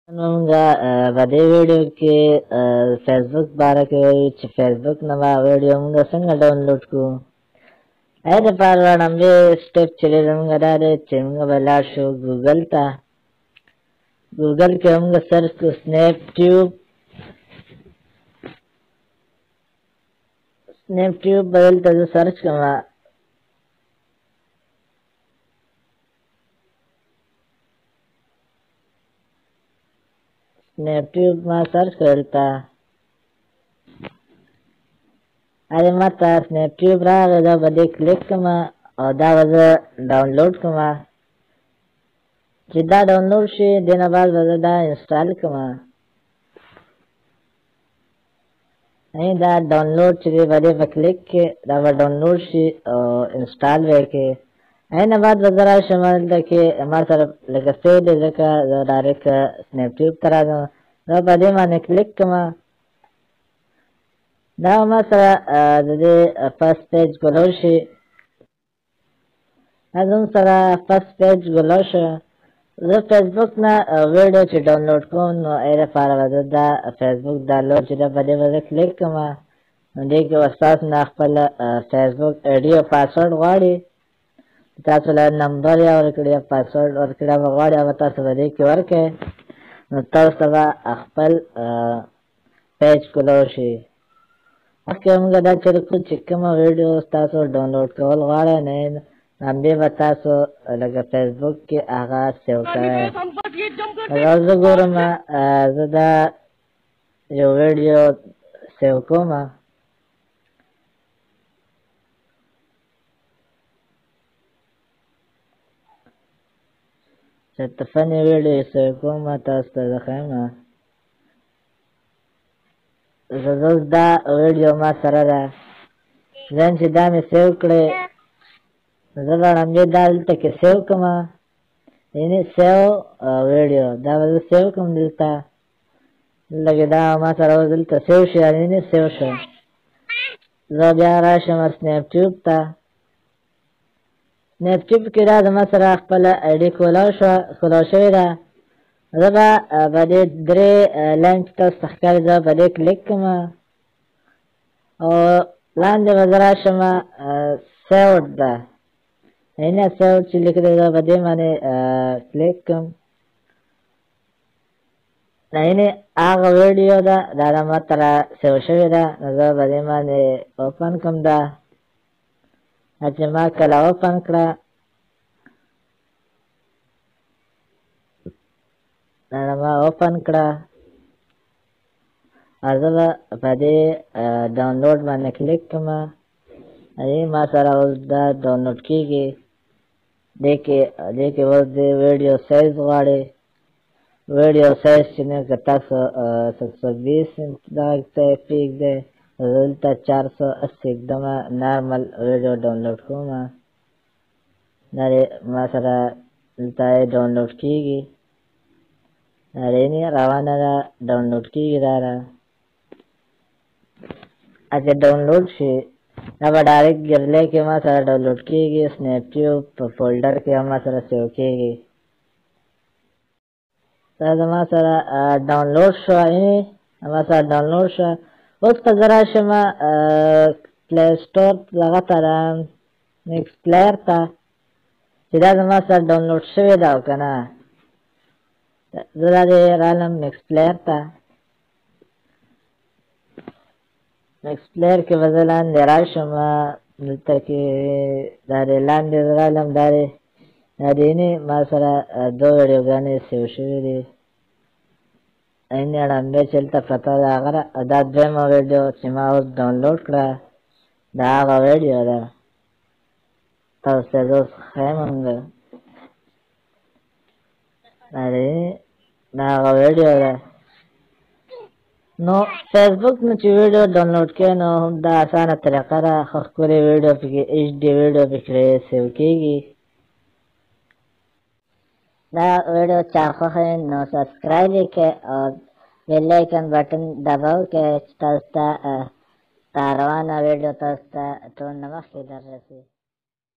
Nunga bade video ke Facebook bara ke Facebook nama video munga sanga download ko ayde parwa nambe step chile munga dare chunga bala show Google ke munga search ko snaptube badal ta search kama snaptube ma search karta अरे माता स्नैपट्यूब रहा दा बदे क्लिक कमा और दा वजह डाउनलोड कमा जिदा डाउनलोड से देना बाद वजह दा इंस्टॉल कमा नहीं दा डाउनलोड चले बदे पर क्लिक के दा डाउनलोड से इंस्टॉल वे के ना बाद वजह शमाल के हमारे तरफ लगा से दे का डायरेक्ट स्नैपट्यूब तरह दा बदे माने क्लिक कमा da masara the first page goloshi azun sara first page goloshi the Facebook na video ch download ko no era para da Facebook download ch da bade click kama deke wasas na khpal Facebook id او password غواړي تاسو له نمبر یا ورکړی password ورکړی غواړي او تاسو دې کې ورکې نو تاسو خپل پیج goloshi okay हम गदा चल कुछ चिकमा video तासो download कॉल वाला ने नंबे बतासो लगा फेसबुक के आगाज से होता है रोज गोरमा ज़दा जो video save coma ستفني video save coma तासो दखामा زوز دا ویډیو ما سره ده ځان چې دا مې سیو کړې زه به همدې دلته کې سیو کړم یعنې سیو ویډیو دا به زه سیو کړم دلته لکه دا ما سره اوس دلته سیو شي یعنې سیو شو زه بیا راشم سنیپټیوب ته سنیپټیوب کې دا زما سره خپله آیډي کولو شوې ده زه به دې درې لینک تاسو ته ښکاري زه به دې کلیک کړم او لاندې به زه راشم سیوډ ده یعنې سیوډ چې لیکلی زه به دې باندې کلیک کړم یعنې هغه ویډیو ده دا د ما سره سیو شوې ده نو زه به دې باندې اوپن کړم ده چې ما کله اوپن کړه ما اوپن کړه زه به په دې ډاونلوډ باندې کلیک کړم ما سره اوس دا ډاونلوډ کېږي دې کې اوس د ویډیو سایز غواړي ویډیو سایز چې نه که تاسو 720 دغه پرېږدئ دلته 480 एकदमه نارمل ویډیو ډاونلوډ کوم دا ما سره دلته ډاونلوډ کېږي ini rawana da download ki rara aja download shi अब डायरेक्ट गिरले के हमारा सारा डाउनलोड किएगी स्नैपट्यूब फोल्डर के हमारा सारा सेव किएगी सर हमारा सारा डाउनलोड शो है हमारा सारा डाउनलोड शो उस पर जरा शमा प्ले स्टोर लगातार नेक्स्ट प्लेयर था सीधा हमारा सारा डाउनलोड शो दाव करना जरा दे रालम नेक्स्ट प्लेयर था नेक्स्ट प्लेयर के बदलान देराशमा मिलता के दारे लान दे रालम दारे दारे मासरा दो वीडियो गाने सेव शुरू ऐने अड़ंबे चलता पता अगर अदा ड्रेमा वीडियो चिमा उस डाउनलोड करा दागा वीडियो दा तब से दोस्त खैमंगा अरे दागा वीडियो दा नो फेसबुक में वीडियो डाउनलोड किया नो दा आसान तरीका रा खखुरे वीडियो पे एचडी वीडियो पे सेव कीगी दा वीडियो चाहो है नो सब्सक्राइब के और बेल आइकन बटन दबाओ के तारवाना वीडियो तो नमस्ते दर्शक